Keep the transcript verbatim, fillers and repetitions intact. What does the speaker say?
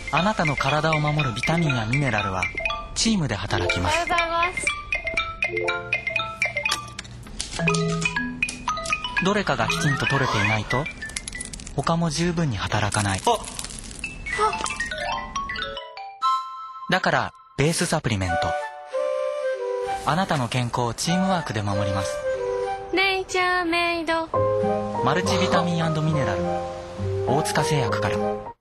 あなたの体を守るビタミンやミネラルはチームで働きます。 おはようございます。 どれかがきちんと取れていないと他も十分に働かない。だからベースサプリメント、あなたの健康をチームワークで守ります。 ネイチャーメイドマルチビタミン&ミネラル、大塚製薬から。